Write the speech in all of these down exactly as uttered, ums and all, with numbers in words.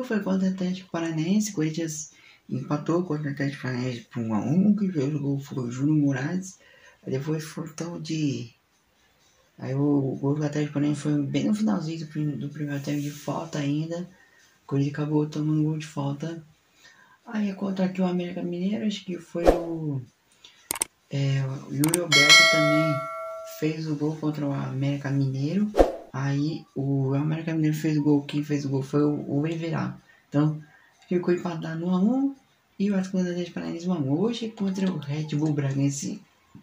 foi contra o Atlético Paranaense. Corinthians empatou contra o Atlético Paranaense por um a um. Que fez o gol foi o Júnior Moraes. Aí depois foi tal de... Aí o gol do Atlético Paranaense foi bem no finalzinho do, do primeiro tempo de falta ainda. O Corinthians acabou tomando um gol de falta. Aí contra aqui o América Mineiro, acho que foi o... É, o Yuri Alberto também fez o gol contra o América Mineiro. Aí o América Mineiro fez o gol, quem fez o gol foi o, o Everá. Então ficou empatado no um a um e o Atlético Paranaense um a um. Hoje contra o Red Bull Bragantino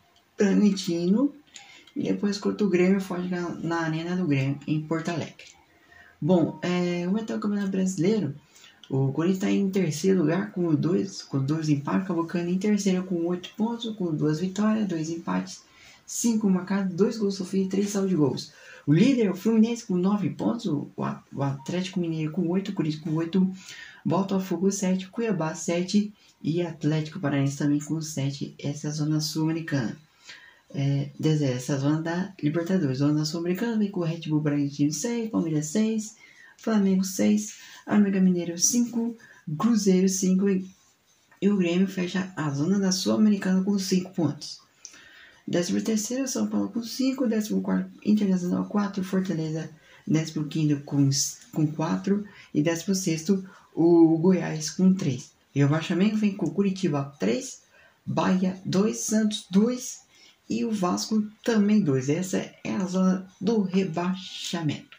e depois contra o Grêmio Forte na, na Arena do Grêmio em Porto Alegre. Bom, é, como é que é o Campeonato Brasileiro? O Corinthians está em terceiro lugar com dois, com dois empates, acabou ficando em terceiro com oito pontos, com duas vitórias, dois empates, cinco marcados, dois gols sofridos e três saldos de gols. O líder é o Fluminense com nove pontos, o, o Atlético Mineiro com oito, o Corinthians com oito, Botafogo sete, Cuiabá sete e Atlético Paranaense também com sete. Essa é a zona sul-americana. É, essa é a zona da Libertadores. Zona sul-americana vem com o Red Bull Bragantino seis, Palmeiras seis, Flamengo seis, América Mineiro cinco, Cruzeiro cinco e, e o Grêmio fecha a zona da Sul-Americana com cinco pontos. décimo terceiro, São Paulo com cinco, décimo quarto, Internacional quatro, Fortaleza décimo quinto com, com quatro e décimo sexto, o Goiás com três. E o rebaixamento vem com Curitiba três, Bahia dois, Santos dois e o Vasco também dois. Essa é a zona do rebaixamento.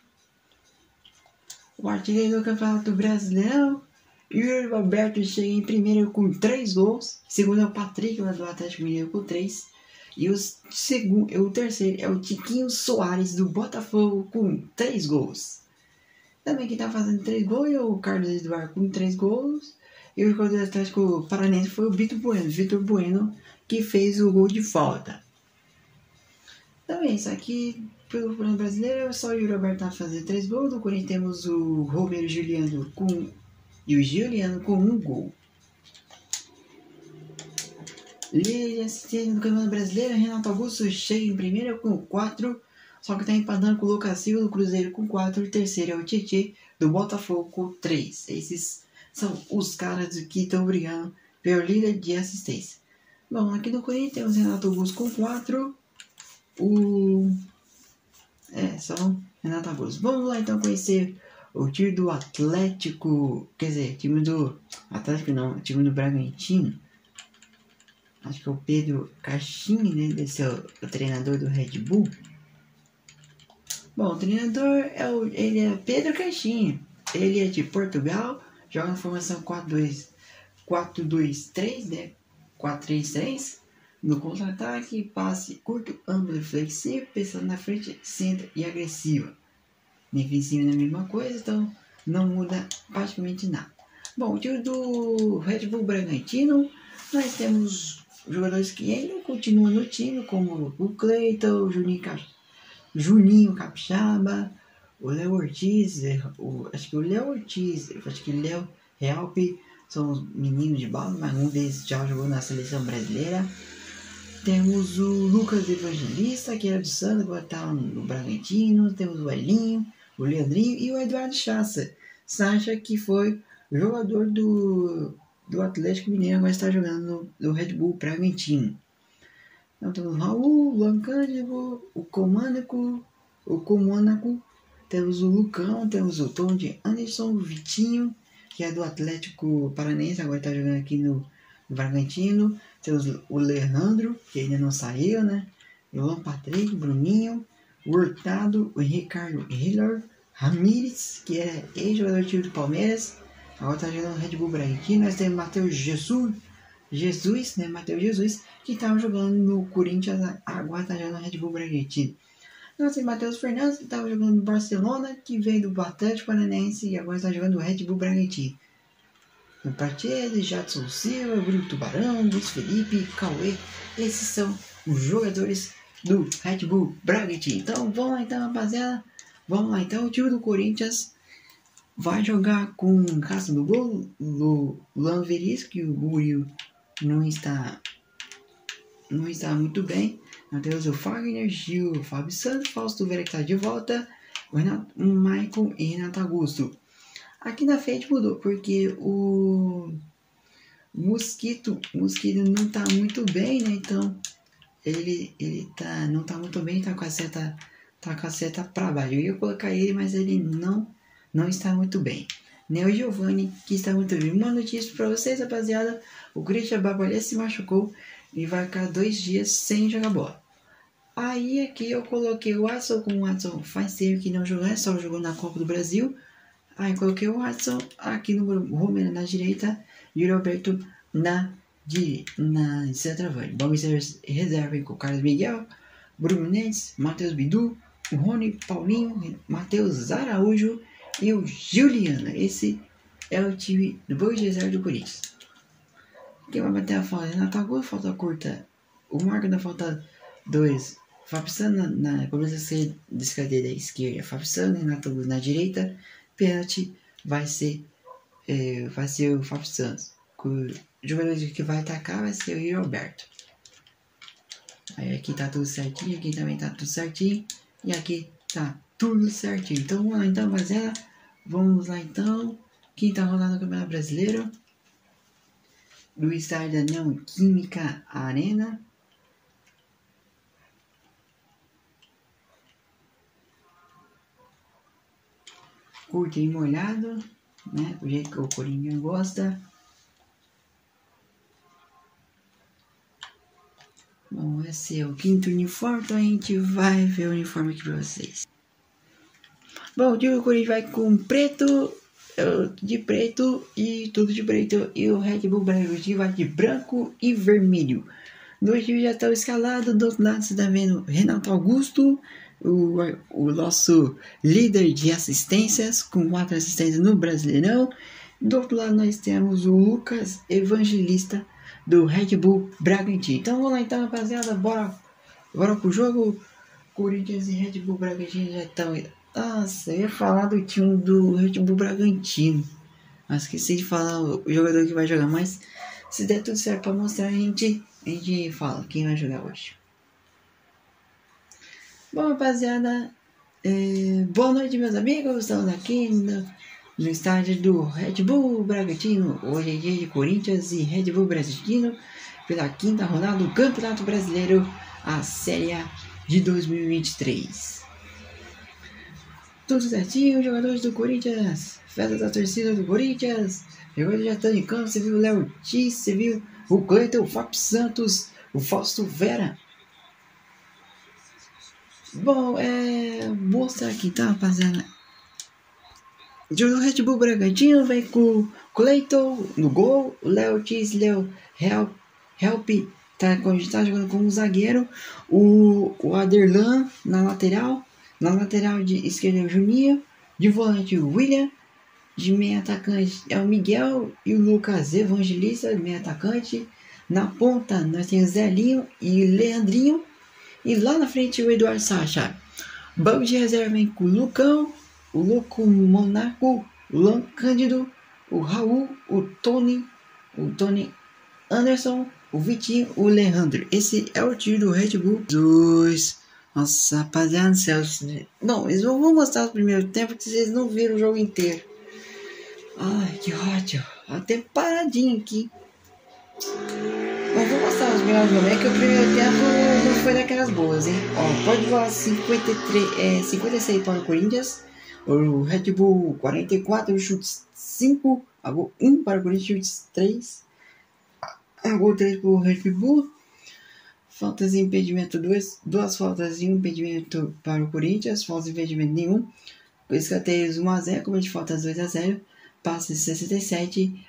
O artilheiro do Campeonato Brasileiro, Yuri Alberto, chega em primeiro com três gols. Segundo é o Patrick, lá do Atlético Mineiro, com três. E o, segundo, o terceiro é o Tiquinho Soares, do Botafogo, com três gols. Também quem está fazendo três gols é o Carlos Eduardo, com três gols. E o jogador do Atlético Paranaense foi o Vitor Bueno, Vitor Bueno, que fez o gol de falta. Também, isso aqui, pelo plano brasileiro, só o Yuri Alberto tá fazendo três gols. Do Corinthians temos o Romero Juliano com, e o Juliano com um gol. Líder assistente do Campeonato Brasileiro, Renato Augusto chega em primeiro com quatro, só que está empatando com o Lucas Silva do Cruzeiro com quatro. O terceiro é o Tietê do Botafogo com três. Esses são os caras que estão brigando pelo líder de assistência. Bom, aqui no Corinthians temos Renato Augusto com quatro. O... É, só Renato Augusto. Vamos lá então conhecer o time do Atlético, quer dizer, time do Atlético não, time do Bragantino. Acho que é o Pedro Caixinha, né? Deve ser o, o treinador do Red Bull. Bom, o treinador é o, ele é Pedro Caixinha. Ele é de Portugal, joga na formação quatro dois três, né? quatro três três. No contra-ataque, passe curto, amplo e flexível, pensando na frente, centro e agressiva. Defensivo é a mesma coisa, então não muda praticamente nada. Bom, o time do Red Bull Bragantino, nós temos jogadores que ainda continuam no time, como o Cleiton, o Juninho, Cap... Juninho Capixaba, o Léo Ortiz, o... acho que o Léo Ortiz, acho que o Léo Realpe, são os meninos de bala, mas um deles já jogou na seleção brasileira. Temos o Lucas Evangelista, que era do Santos, agora está no Bragantino. Temos o Elinho, o Leandrinho e o Eduardo Chassa. Sacha, que foi jogador do, do Atlético Mineiro, mas está jogando no, no Red Bull Bragantino. Então temos o Raul, o Luan Cândido, o Comânico, o Comânico. Temos o Lucão, temos o Tom de Anderson, o Vitinho, que é do Atlético Paranaense, agora está jogando aqui no, no Bragantino. Temos o Leandro, que ainda não saiu, né? O Luan Patrick, Bruninho, o Hurtado, o Ricardo Hiller, Ramírez, que é ex-jogador do time do Palmeiras, agora está jogando no Red Bull Bragantino. Nós temos Matheus Jesus, Jesus, né? Matheus Jesus, que estava jogando no Corinthians, agora está jogando no Red Bull Bragantino. Nós temos Matheus Fernandes, que estava jogando no Barcelona, que veio do Atlético Paranaense e agora está jogando no Red Bull Bragantino. No Partiede, Jadson Silva, Bruno Tubarão, Luiz Felipe, Cauê. Esses são os jogadores do Red Bull Bragantino. Então vamos lá então, rapaziada. Vamos lá então. O time do Corinthians vai jogar com caça do gol do Luan Veríssimo, que o Murilo não está, não está muito bem. Nós temos o Fagner, Gil, o Fábio Santos, Fausto Vera, que está de volta, o, Renato, o Maicon e Renato Augusto. Aqui na frente mudou, porque o Mosquito, Mosquito não tá muito bem, né? Então, ele, ele tá, não tá muito bem, tá com a seta, tá com a seta pra baixo. Eu ia colocar ele, mas ele não, não está muito bem. Nem o Giovanni, que está muito bem. Uma notícia pra vocês, rapaziada. O Christian Babalé se machucou e vai ficar dois dias sem jogar bola. Aí aqui eu coloquei o Watson, com o Watson faz tempo que não jogou, só jogou na Copa do Brasil. Aí coloquei o Watson aqui no Romero na direita e o Roberto na, na centroavante. Vamos reserva com o Carlos Miguel, Bruno Mendes, Matheus Bidu, o Rony, Paulinho, Matheus Araújo e o Juliano. Esse é o time do Boa de Reserva do Corinthians. Quem vai bater a falta? Renato Augusto, falta curta. O marco da falta dois. Fábio Santos na, na cobrança de escanteio da esquerda. Fábio Santos, Renato Augusto na direita. Pênalti vai ser, é, vai ser o Fábio Santos. O jogador que vai atacar vai ser o Roberto. Aí aqui tá tudo certinho, aqui também tá tudo certinho. E aqui tá tudo certinho. Então vamos lá então, rapaziada. Vamos lá então. Quinta rodada do Campeonato Brasileiro. Do estádio da Neoquímica Arena. Curto e molhado, né? Do jeito que o Corinthians gosta. Bom, esse é o quinto uniforme, então a gente vai ver o uniforme aqui pra vocês. Bom, o time do Corinthians vai com preto, de preto e tudo de preto. E o Red Bull Bragantino vai de branco e vermelho. Dois times já estão escalados. Do outro lado você tá vendo Renato Augusto, o, o nosso líder de assistências, com quatro assistências no Brasileirão. Do outro lado nós temos o Lucas Evangelista, do Red Bull Bragantino. Então vamos lá então, rapaziada, bora, bora pro jogo. Corinthians e Red Bull Bragantino já estão... Nossa, eu ia falar do time do Red Bull Bragantino, mas esqueci de falar o jogador que vai jogar, mas se der tudo certo pra mostrar, a gente, a gente fala quem vai jogar hoje. Bom, rapaziada, é, boa noite, meus amigos. Estamos aqui no, no estádio do Red Bull Bragantino. Hoje é dia de Corinthians e Red Bull Bragantino pela quinta rodada do Campeonato Brasileiro, a Série A de dois mil e vinte e três. Tudo certinho, jogadores do Corinthians, festa da torcida do Corinthians. Jogadores já estão em campo. Você viu o Léo Ortiz, você viu o Cleiton, o Fábio Santos, o Fausto Vera. Bom, é... mostrar aqui, tá, rapaziada? O jogo do Red Bull Bragantino vem com o Cleiton no gol, o Léo Ortiz, Léo Help, Help tá, tá jogando como zagueiro, o, o Aderlan na lateral, na lateral de esquerda é o Juninho, de volante o William, de meio atacante é o Miguel e o Lucas Evangelista, meio atacante. Na ponta nós temos Zelinho e Leandrinho. E lá na frente o Eduardo Sacha. Banco de reserva vem com o Lucão, o Louco Monaco, o Lan Cândido, o Raul, o Tony, o Tony Anderson, o Vitinho, o Leandro. Esse é o time do Red Bull. Dois. Nossa, rapaziada do céu. Não, eles vão mostrar o primeiro tempo que vocês não viram o jogo inteiro. Ai, que ódio. Até paradinho aqui. Mas vou mostrar os melhores momentos, que o primeiro tempo não foi daquelas boas, hein? Ó, pode voar cinquenta e três, é, cinquenta e seis para o Corinthians. O Red Bull quarenta e quatro, chutes cinco. A gol um para o Corinthians, chutes três. A gol três para o Red Bull. Faltas e impedimento, duas, duas faltas e um impedimento para o Corinthians. Faltas e impedimento nenhum. Escanteios um a zero, como de faltas dois a zero. Passes sessenta e sete,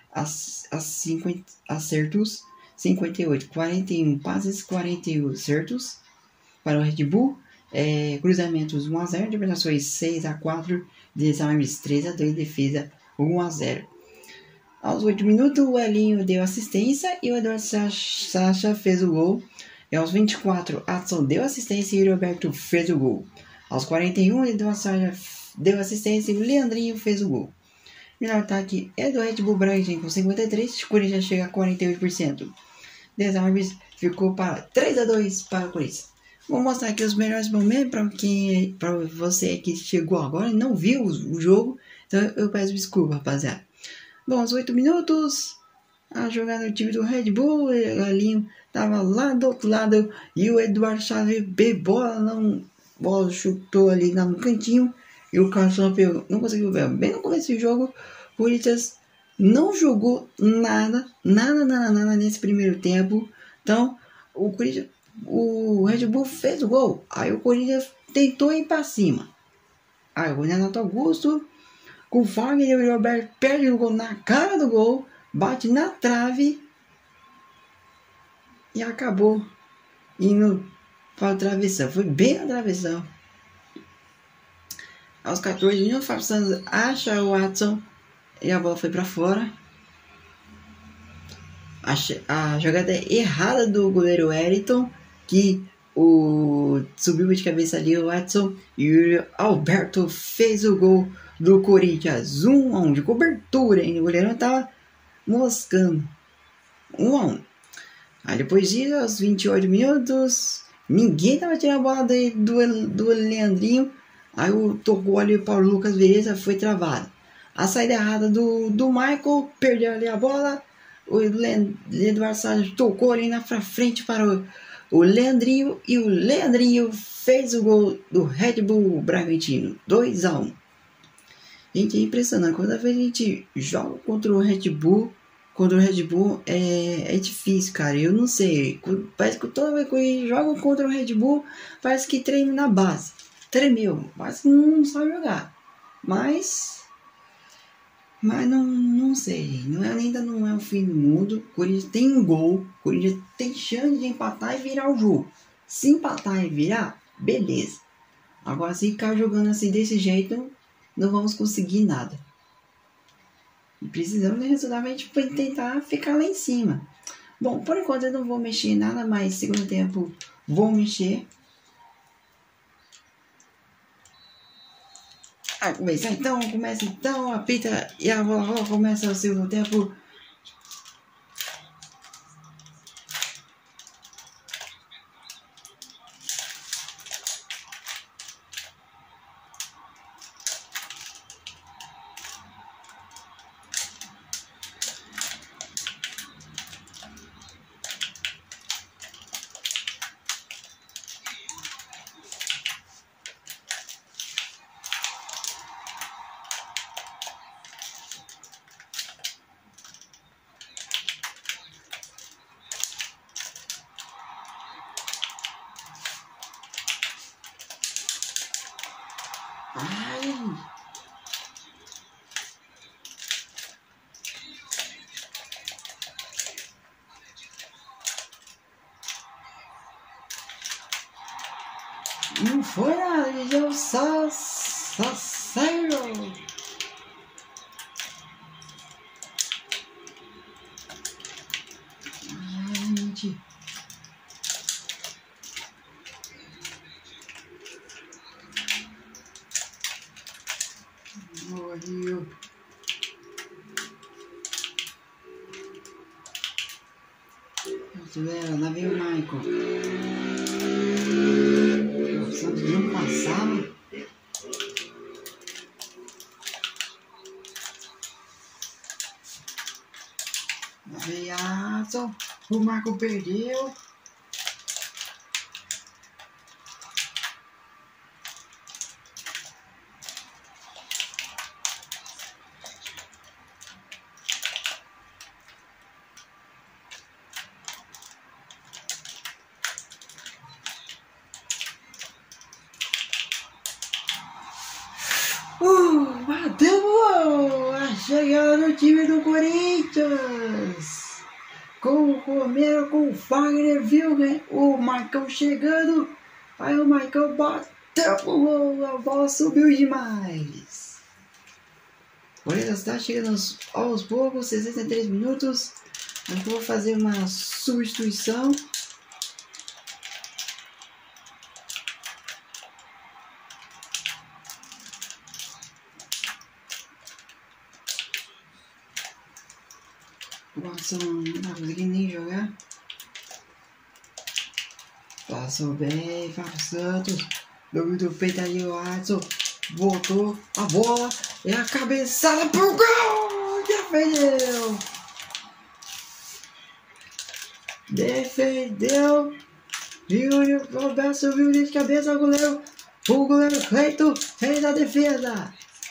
acertos cinquenta e oito, quarenta e um passes, quarenta e um acertos para o Red Bull. É, cruzamentos um a zero, interpretações seis a quatro, desarmes três a dois, defesa um a zero. Aos oito minutos, o Elinho deu assistência e o Eduardo Sacha fez o gol. E aos vinte e quatro, Adson deu assistência e o Roberto fez o gol. Aos quarenta e um, o Eduardo Sacha deu assistência e o Leandrinho fez o gol. Melhor ataque é do Red Bull Bragantino com cinquenta e três, o Corinthians chega a quarenta e oito por cento. Desarmes ficou para três a dois para o Corinthians. Vou mostrar aqui os melhores momentos para quem, para você que chegou agora e não viu o jogo. Então Então eu peço desculpa, rapaziada. Bom, aos oito minutos, a jogada do time do Red Bull, o Galinho tava lá do outro lado e o Eduardo Chaves B bola, não, bola chutou ali no cantinho e o Carlos pegou, não conseguiu ver. Bem no começo do jogo, o Corinthians não jogou nada, nada, nada, nada nesse primeiro tempo. Então, o Corinthians, o Red Bull fez o gol. Aí o Corinthians tentou ir para cima. Aí o Renato Augusto, com o Fagner e o Roberto perde o gol na cara do gol, bate na trave e acabou indo para a travessão. Foi bem na travessão. Aos quatorze minutos, o Fábio Santos acha o Watson e a bola foi para fora. A, a jogada errada do goleiro Wellington, que o subiu de cabeça ali o Watson e o Alberto fez o gol do Corinthians. um a um de cobertura, hein? O goleiro estava moscando. um a um. Aí depois disso, aos vinte e oito minutos, ninguém tava tirando a bola do, do, do Leandrinho. Aí o tocou ali para o Lucas Vereza, foi travado. A saída errada do, do Michael, perdeu ali a bola. O Eduardo Salles tocou ali na frente para o, o Leandrinho. E o Leandrinho fez o gol do Red Bull Bragantino. dois a um. Gente, é impressionante. Quando a gente joga contra o Red Bull, contra o Red Bull é, é difícil, cara. Eu não sei. Parece que toda vez que eu jogo contra o Red Bull, parece que treme na base. Tremeu. Parece que não sabe jogar. Mas... Mas não, não sei, não é, ainda não é o fim do mundo. O Corinthians tem um gol, o Corinthians tem chance de empatar e virar o jogo. Se empatar e virar, beleza. Agora, se ficar jogando assim desse jeito, não vamos conseguir nada. E precisamos de resultado para tentar ficar lá em cima. Bom, por enquanto eu não vou mexer em nada, mas segundo tempo vou mexer. Ah, começa então, começa então, apita e a bola rola, começa o segundo tempo. Ai! Não foi nada, eu só, só saiu. Ai, gente. Morreu. Galera, lá veio o Michael. O Santos não passava. Lá veio a Adson. O Michael perdeu. Uh, bateu a chegada do time do Corinthians. Com o Romero, com o Fagner, viu, né? O Marcão chegando. Aí o Marcão bateu pro gol. A bola subiu demais. O Corinthians está chegando aos, aos poucos, sessenta e três minutos. Eu vou fazer uma substituição. O Watson não tá conseguindo nem jogar. Passou bem, Fábio Santos. Domínio do peito ali, o Watson. Voltou a bola. É a cabeçada pro gol! Defendeu! Defendeu! Júnior Roberto subiu de cabeça ao goleiro. O goleiro Cleiton fez a defesa.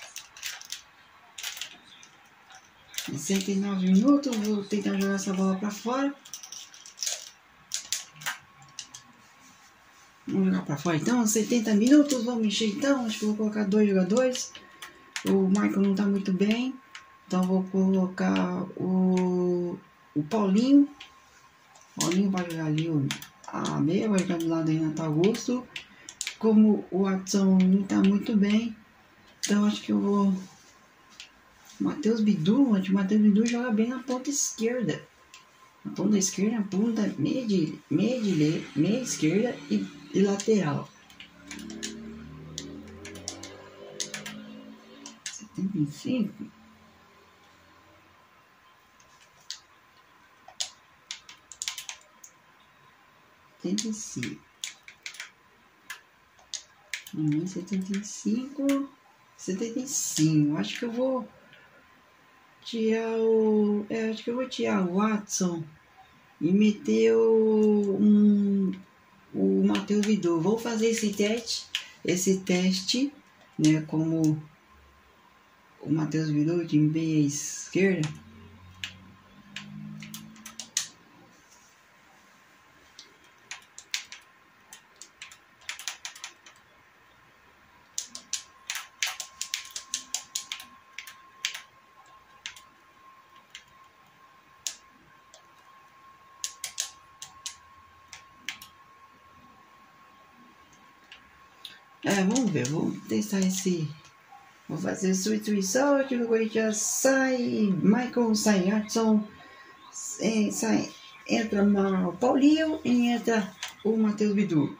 sessenta e nove minutos, vou tentar jogar essa bola pra fora. Vamos jogar pra fora então, setenta minutos, vamos mexer então. Acho que vou colocar dois jogadores. O Michael não tá muito bem, então vou colocar o, o Paulinho. Paulinho vai jogar ali o A B, vai jogar do lado do Renato Augusto. Como o Watson não tá muito bem, então acho que eu vou... Matheus Bidu, o Matheus Bidu joga bem na ponta esquerda. Na ponta esquerda, na ponta meia, de, meia, de, meia esquerda e, e lateral. setenta e cinco. setenta e cinco. setenta e cinco. setenta e cinco. Acho que eu vou tirar o... É, acho que eu vou tirar o Watson e meter o... Um, o Matheus Bidu. Vou fazer esse teste. Esse teste, né? Como o Matheus Bidu de meia esquerda. É, vamos ver, vamos testar esse. Vou fazer a substituição aqui no Corinthians. Sai Michael, sai Hudson, é, sai, entra o Paulinho e entra o Matheus Bidu.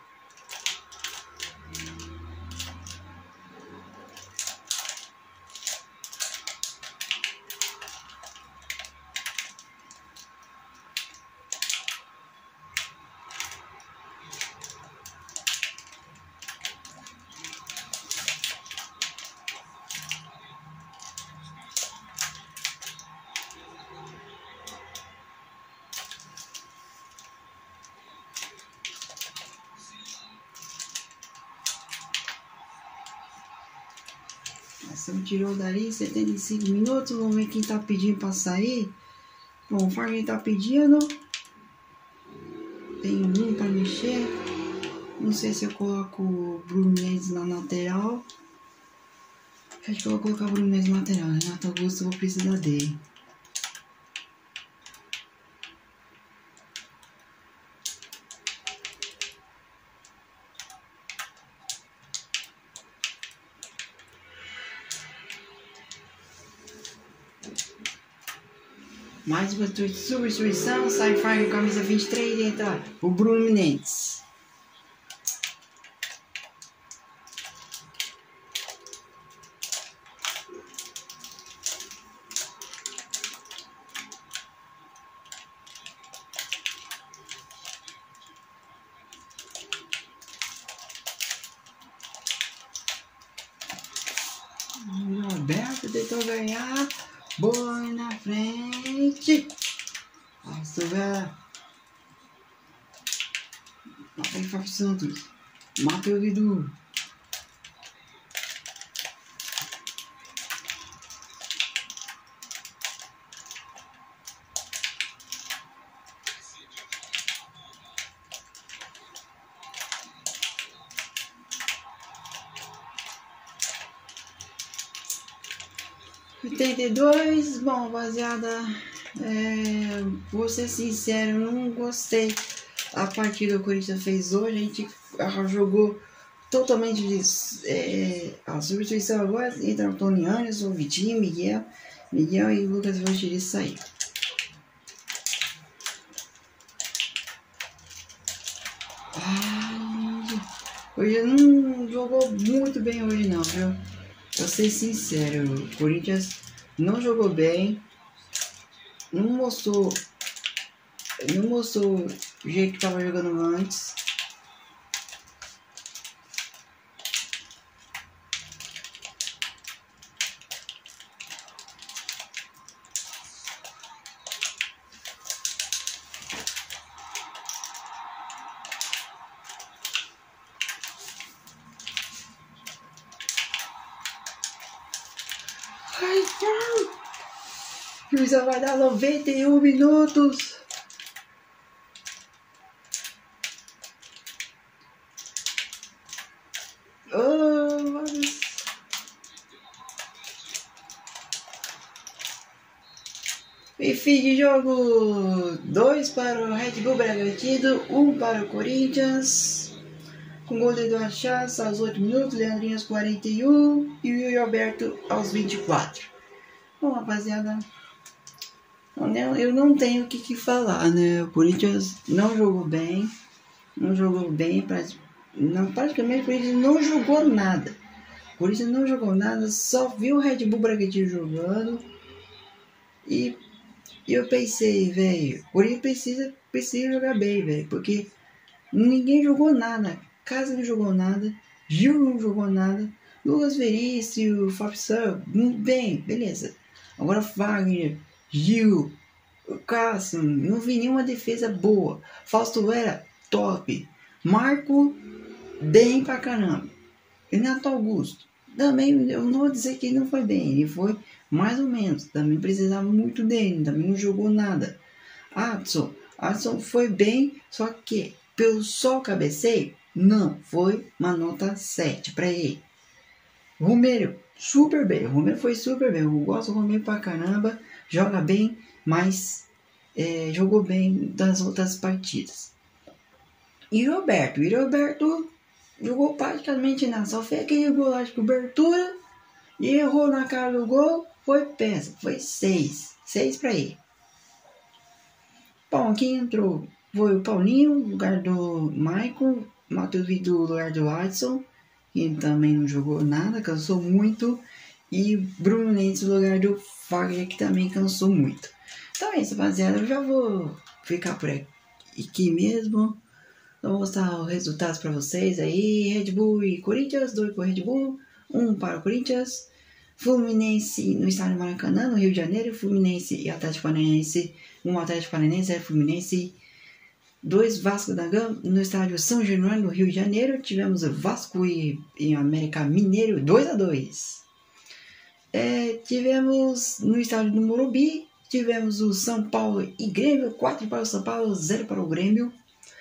Você tirou dali setenta e cinco minutos. Vamos ver quem tá pedindo pra sair. Bom, o Fagner tá pedindo. Tem um pra mexer. Não sei se eu coloco o Bruno Mendes na lateral. Acho que eu vou colocar o Bruno Mendes na lateral. Renato Augusto, eu vou precisar dele. Mais uma substituição, sai Fagner, camisa vinte e três, e entra o Bruno Mendes. Roberto tentou ganhar. Boa na frente. Nossa, velho. Aí Fábio Santos. Matheus Bidu. oitenta e dois, bom, rapaziada, é, vou ser sincero, não gostei a partida que o Corinthians fez hoje. A gente jogou totalmente de, é, a substituição agora entre Antônio Anderson, Vitinho, Miguel, Miguel e Lucas Vangelis sair. Hoje não jogou muito bem hoje não, viu? Vou ser sincero, o Corinthians não jogou bem, não mostrou, não mostrou o jeito que estava jogando antes. Juizão vai dar noventa e um minutos. Oh, e fim de jogo, dois para o Red Bull Bragantino, um para o Corinthians, com gol de Eduardo Chás aos oito minutos, Leandrinho aos quarenta e um e o Yuri Alberto aos vinte e quatro. Bom, rapaziada, eu não tenho o que, que falar, né? O Corinthians não jogou bem, não jogou bem, não, praticamente o Corinthians não jogou nada. O Corinthians não jogou nada, só viu o Red Bull Bragantino jogando e eu pensei, velho, o Corinthians precisa, precisa jogar bem, velho, porque ninguém jogou nada, Casa não jogou nada, Gil não jogou nada, Lucas Veríssimo, Fábio Santos, bem, beleza. Agora Wagner, Gil, Cássio, não vi nenhuma defesa boa. Fausto Vera, top. Marco, bem pra caramba. Renato Augusto, também, eu não vou dizer que ele não foi bem, ele foi mais ou menos. Também precisava muito dele, também não jogou nada. Adson, Adson foi bem, só que pelo só cabeceio, não, foi uma nota sete pra ele. Romero, super bem, o Romero foi super bem, eu gosto do Romero pra caramba, joga bem, mas é, jogou bem das outras partidas. E o Roberto, e o Roberto jogou praticamente nada, só fez aquele gol de cobertura e errou na cara do gol, foi peça, foi seis, seis pra ele. Bom, quem entrou foi o Paulinho, no lugar do Michael, Matheus Vitor, no lugar do Adson, que também não jogou nada, cansou muito, e Bruno Mendes no lugar do Fagner, que também cansou muito. Então é isso, rapaziada, eu já vou ficar por aqui mesmo. Então vou mostrar os resultados para vocês aí. Red Bull e Corinthians, dois para o Red Bull, um para o Corinthians. Fluminense no estádio Maracanã, no Rio de Janeiro. Fluminense e Atlético Paranaense, um Atlético Paranaense, zero Fluminense. Dois Vasco da Gama no estádio São Januário, no Rio de Janeiro. Tivemos Vasco e, e América Mineiro, dois a dois. É, tivemos no estádio do Morumbi, tivemos o São Paulo e Grêmio, quatro para o São Paulo, zero para o Grêmio.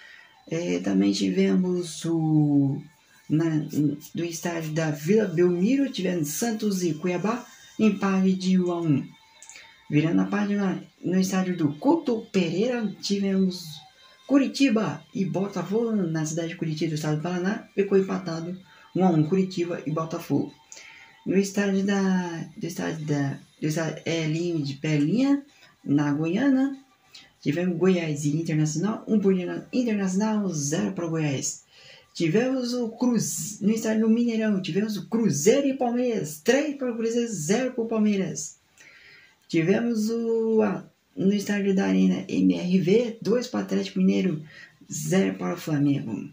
É, também tivemos o na, do estádio da Vila Belmiro, tivemos Santos e Cuiabá, empate de um a um. Virando a página, no estádio do Couto Pereira, tivemos Curitiba e Botafogo, na cidade de Curitiba, do estado do Paraná, ficou empatado um a um, Curitiba e Botafogo. No estádio da, do estádio da, do estádio Elinho de Pelinha, na Goiânia, tivemos Goiás e Internacional, um por Internacional, zero para o Goiás. Tivemos o Cruz, no estádio do Mineirão, tivemos o Cruzeiro e Palmeiras, três para o Cruzeiro, zero para o Palmeiras. Tivemos o, a, no estádio da Arena M R V, dois para o Atlético Mineiro, zero para o Flamengo.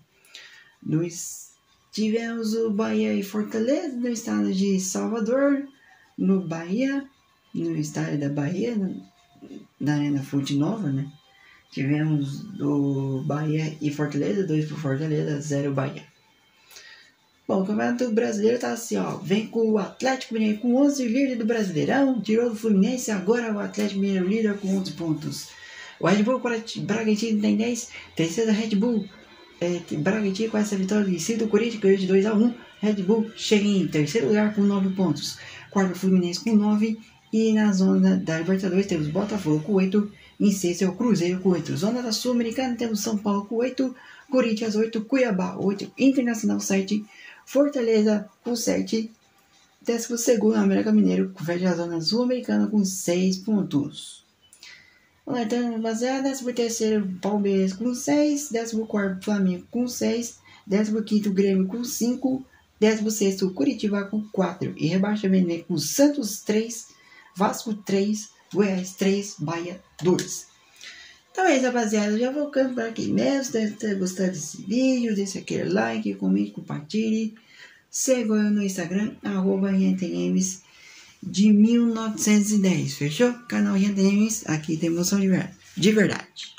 Nos, tivemos o Bahia e Fortaleza, no estádio de Salvador, no Bahia, no estádio da Bahia, no, da Arena Fonte Nova, né? Tivemos o Bahia e Fortaleza, dois para Fortaleza, zero Bahia. Bom, o Campeonato Brasileiro tá assim, ó. Vem com o Atlético Mineiro com onze líder do Brasileirão, tirou do Fluminense, agora o Atlético Mineiro líder com onze pontos. O Red Bull Bragantino tem dez, terceiro Red Bull é, Bragantino com essa vitória vencida, o Corinthians ganhou de dois a um, Red Bull chega em terceiro lugar com nove pontos, quarto Fluminense com nove, e na zona da Libertadores temos Botafogo com oito, em sexto é o Cruzeiro com oito. Zona da Sul-Americana temos São Paulo com oito, Corinthians oito, Cuiabá oito, Internacional sete, Fortaleza com sete, décimo segundo América Mineiro, fecha a zona Sul-Americana com seis pontos. Então, rapaziada, décimo terceiro Palmeiras com seis, décimo quarto Flamengo com seis, décimo quinto Grêmio com cinco, décimo sexto Curitiba com quatro, e rebaixamento com Santos três, Vasco três, Goiás três, Bahia dois. Então é isso, rapaziada. Eu já vou ficando por aqui mesmo. Deve ter gostado desse vídeo. Deixa aquele like, comente, compartilhe. Siga eu no Instagram, arroba Games de mil novecentos e dez. Fechou? Canal Games, aqui tem emoção de verdade. De verdade.